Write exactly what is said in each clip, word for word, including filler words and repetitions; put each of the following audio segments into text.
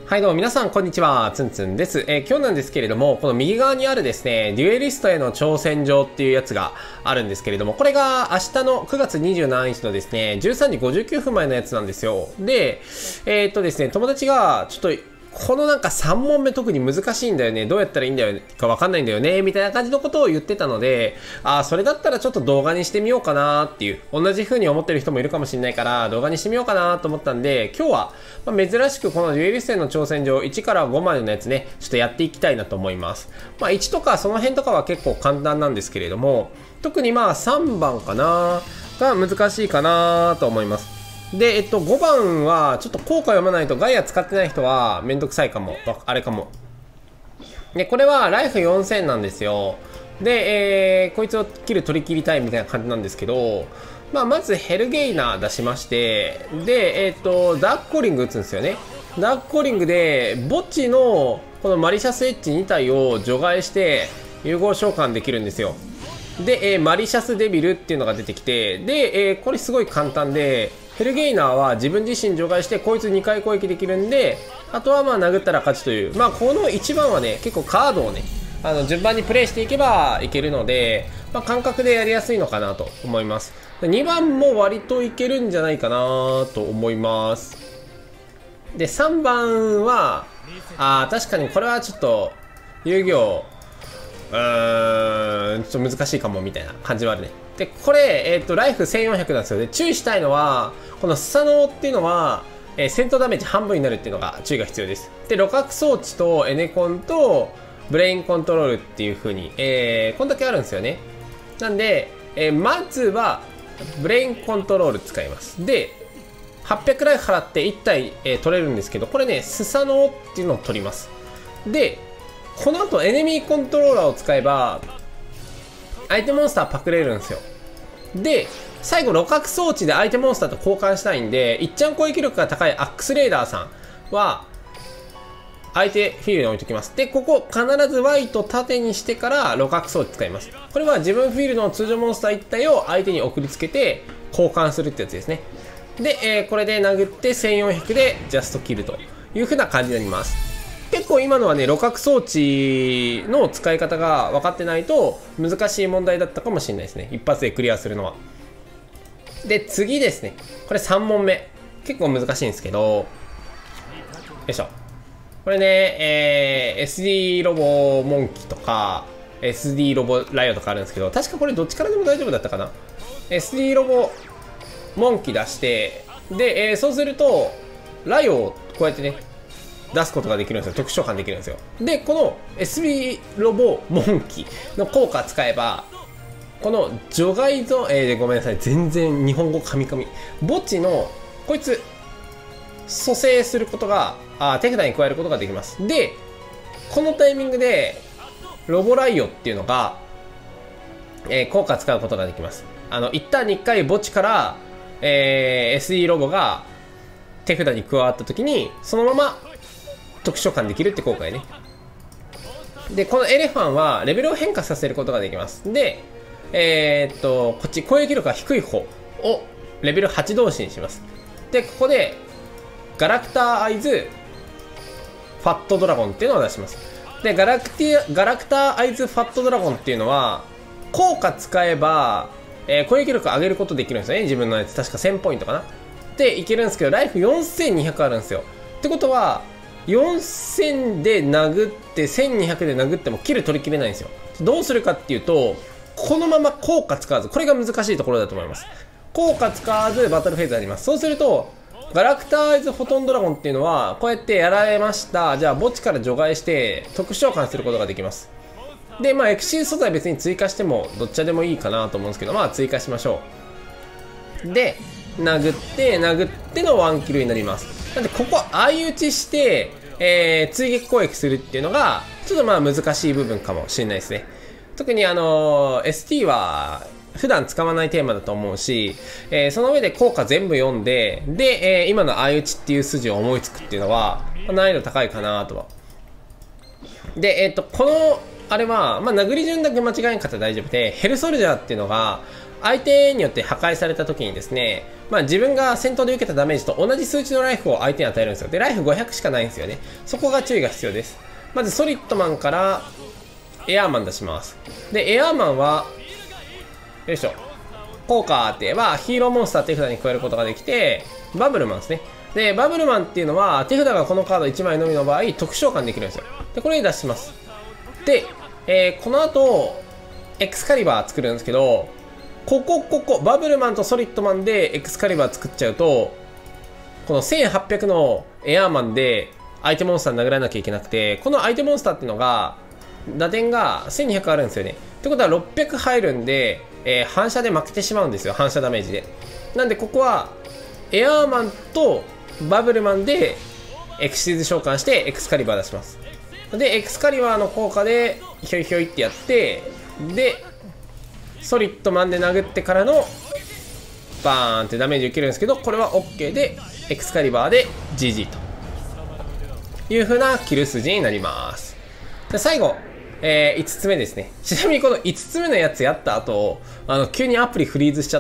はいどうも皆さんこんにちは、つんつんです。えー、今日なんですけれども、この右側にあるですね、デュエリストへの挑戦状っていうやつがあるんですけれども、これが明日のくがつにじゅうしちにちのですね、じゅうさんじごじゅうきゅうふんまえのやつなんですよ。で、えー、っとですね、友達がちょっと、このなんかさん問目特に難しいんだよね。どうやったらいいんだよかわかんないんだよね。みたいな感じのことを言ってたので、ああ、それだったらちょっと動画にしてみようかなっていう、同じ風に思ってる人もいるかもしれないから動画にしてみようかなと思ったんで、今日は、まあ、珍しくこのデュエリストへの挑戦状いちからごまでのやつね、ちょっとやっていきたいなと思います。まあいちとかその辺とかは結構簡単なんですけれども、特にまあさんばんかなが難しいかなと思います。で、えっと、ごばんは、ちょっと効果読まないとガイア使ってない人はめんどくさいかも。あれかも。で、これはライフよんせんなんですよ。で、えー、こいつを切る取り切りたいみたいな感じなんですけど、まあ、まずヘルゲイナー出しまして、で、えっと、ダークコーリング打つんですよね。ダークコーリングで、墓地のこのマリシャスエッジに体を除外して、融合召喚できるんですよ。で、えー、マリシャスデビルっていうのが出てきて、で、えー、これすごい簡単で、ヘルゲイナーは自分自身除外してこいつにかい攻撃できるんで、あとはまあ殴ったら勝ちという、まあこのいちばんはね、結構カードをね、あの順番にプレイしていけばいけるので、まあ、感覚でやりやすいのかなと思います。にばんも割といけるんじゃないかなと思います。で、さんばんは、あー確かにこれはちょっと遊戯王、うーん、ちょっと難しいかもみたいな感じはあるね。で、これ、えっと、ライフせんよんひゃくなんですよ。で、注意したいのは、このスサノオっていうのは、えー、戦闘ダメージ半分になるっていうのが注意が必要です。で、露覚装置とエネコンとブレインコントロールっていう風に、えー、こんだけあるんですよね。なんで、えー、まずは、ブレインコントロール使います。で、はっぴゃくライフ払っていち体、えー、取れるんですけど、これね、スサノオっていうのを取ります。で、この後エネミーコントローラーを使えば相手モンスターパクれるんですよ。で、最後露覚装置で相手モンスターと交換したいんで、いっちゃん攻撃力が高いアックスレーダーさんは相手フィールドに置いときます。で、ここ必ず ワイ と縦にしてから露覚装置使います。これは自分フィールドの通常モンスターいち体を相手に送りつけて交換するってやつですね。で、えー、これで殴ってせんよんひゃくでジャストキルという風な感じになります。結構今のはね、露覚装置の使い方が分かってないと難しい問題だったかもしれないですね。一発でクリアするのは。で、次ですね。これさん問目。結構難しいんですけど、よいしょ。これね、えー、エスディー ロボモンキとか、エスディー ロボライオとかあるんですけど、確かこれどっちからでも大丈夫だったかな。エスディー ロボモンキ出して、で、えー、そうすると、ライオをこうやってね、出すことができるんですよ。特殊召喚できるんですよ。で、この エスビー ロボモンキの効果使えば、この除外ゾーン、えー、ごめんなさい。全然日本語カミカミ。墓地の、こいつ、蘇生することが、あ手札に加えることができます。で、このタイミングで、ロボライオっていうのが、えー、効果使うことができます。あの、一旦にいっかい墓地から、えー、エスイー ロボが手札に加わった時に、そのまま、特殊召喚できるって効果やね。で、このエレファンはレベルを変化させることができます。で、えー、っと、こっち攻撃力が低い方をレベルはち同士にします。で、ここでガラクターアイズファットドラゴンっていうのを出します。で、ガラクティガラクターアイズファットドラゴンっていうのは効果使えば、えー、攻撃力上げることできるんですよね。自分のやつ確かせんポイントかなでいけるんですけど、ライフよんせんにひゃくあるんですよ。ってことはよんせんで殴ってせんにひゃくで殴ってもキル取りきれないんですよ。どうするかっていうと、このまま効果使わず、これが難しいところだと思います。効果使わずバトルフェーズあります。そうするとガラクターアイズフォトンドラゴンっていうのはこうやってやられました。じゃあ墓地から除外して特殊召喚することができます。で、まあエクシー素材別に追加してもどっちでもいいかなと思うんですけど、まあ追加しましょう。で、殴って殴ってのワンキルになります。なんでここ相打ちして、えー、追撃攻撃するっていうのがちょっとまあ難しい部分かもしれないですね。特にあのー、エスティー は普段使わないテーマだと思うし、えー、その上で効果全部読んで、で、えー、今の相打ちっていう筋を思いつくっていうのは難易度高いかなとは。で、えっと、このあれは、まあ、殴り順だけ間違えんかったら大丈夫で、ヘルソルジャーっていうのが、 相手によって破壊された時にですね、まあ自分が戦闘で受けたダメージと同じ数値のライフを相手に与えるんですよ。で、ライフごひゃくしかないんですよね。そこが注意が必要です。まずソリッドマンからエアーマン出します。で、エアーマンは、よいしょ。効果って言えばヒーローモンスター手札に加えることができて、バブルマンですね。で、バブルマンっていうのは手札がこのカードいちまいのみの場合、特殊召喚できるんですよ。で、これに出します。で、えー、この後、エクスカリバー作るんですけど、ここ、ここ、バブルマンとソリッドマンでエクスカリバー作っちゃうと、このせんはっぴゃくのエアーマンで相手モンスター殴らなきゃいけなくて、この相手モンスターっていうのが、打点がせんにひゃくあるんですよね。ってことはろっぴゃく入るんで、えー、反射で負けてしまうんですよ。反射ダメージで。なんでここは、エアーマンとバブルマンでエクシーズ召喚してエクスカリバー出します。で、エクスカリバーの効果でひょいひょいってやって、で、ソリッドマンで殴ってからのバーンってダメージ受けるんですけど、これは OK でエクスカリバーで ジージー という風なキル筋になります。で、最後、えー、いつつめですね。ちなみにこのいつつめのやつやった後、あの急にアプリフリーズしちゃって、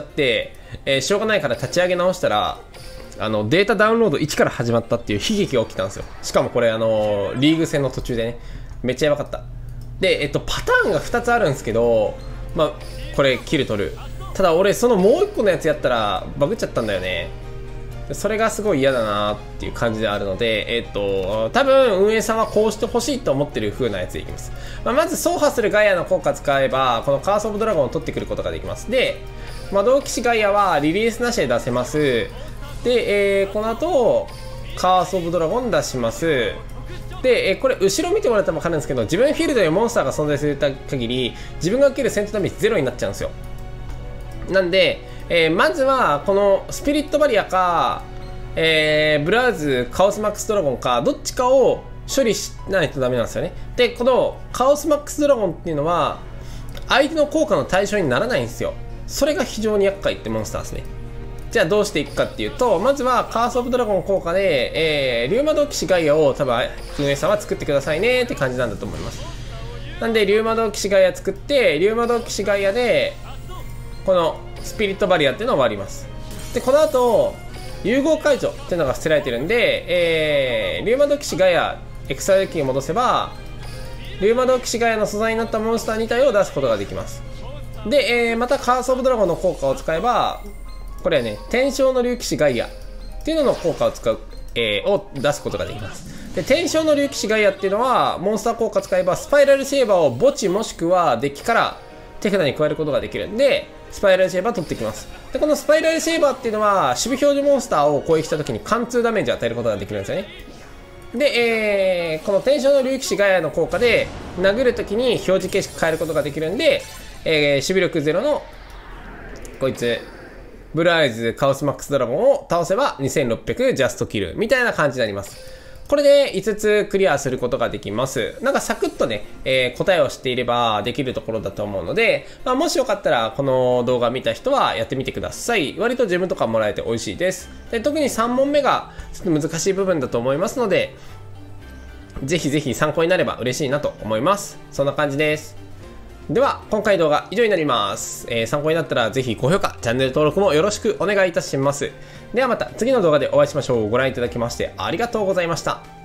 えー、しょうがないから立ち上げ直したら、あのデータダウンロードいちから始まったっていう悲劇が起きたんですよ。しかもこれあのリーグ戦の途中でね、めっちゃやばかった。で、えっとパターンがふたつあるんですけど、まあこれキル取る。ただ俺そのもういっこのやつやったらバグっちゃったんだよね。それがすごい嫌だなっていう感じであるので、えっと多分運営さんはこうしてほしいと思ってる風なやつでいきます。まあ、まず走破するガイアの効果使えばこのカースオブドラゴンを取ってくることができます。で、魔導騎士ガイアはリリースなしで出せます。で、えー、この後カースオブドラゴン出します。で、えー、これ後ろ見てもらったら分かるんですけど、自分フィールドにモンスターが存在する限り自分が受ける戦闘ダメージゼロになっちゃうんですよ。なんで、えー、まずはこのスピリットバリアか、えー、ブラウズカオスマックスドラゴンかどっちかを処理しないとダメなんですよね。で、このカオスマックスドラゴンっていうのは相手の効果の対象にならないんですよ。それが非常に厄介ってモンスターですね。じゃあどうしていくかっていうと、まずはカースオブドラゴン効果で、えー、リュウマド騎士ガイアを多分運営さんは作ってくださいねって感じなんだと思います。なんでリュウマド騎士ガイア作って、リュウマド騎士ガイアでこのスピリットバリアっていうのを割ります。で、この後融合解除っていうのが捨てられてるんで、えー、リュウマド騎士ガイアエクサデッキに戻せばリュウマド騎士ガイアの素材になったモンスターに体を出すことができます。で、えー、またカースオブドラゴンの効果を使えば、これはね、天正の竜騎士ガイアっていうのの効果を使う、えー、を出すことができます。で、天正の竜騎士ガイアっていうのはモンスター効果使えばスパイラルシェーバーを墓地もしくはデッキから手札に加えることができるんで、スパイラルシェーバー取ってきます。で、このスパイラルシェーバーっていうのは守備表示モンスターを攻撃した時に貫通ダメージを与えることができるんですよね。で、えー、この天正の竜騎士ガイアの効果で殴る時に表示形式変えることができるんで、えー、守備力ゼロのこいつブルーアイズカオスマックスドラゴンを倒せばにせんろっぴゃくジャストキルみたいな感じになります。これでいつつクリアすることができます。なんかサクッとね、えー、答えを知っていればできるところだと思うので、まあ、もしよかったらこの動画見た人はやってみてください。割とジェムとかもらえて美味しいです。で、特にさん問目がちょっと難しい部分だと思いますので、ぜひぜひ参考になれば嬉しいなと思います。そんな感じです。では、今回動画以上になります。えー、参考になったらぜひ高評価、チャンネル登録もよろしくお願いいたします。ではまた次の動画でお会いしましょう。ご覧いただきましてありがとうございました。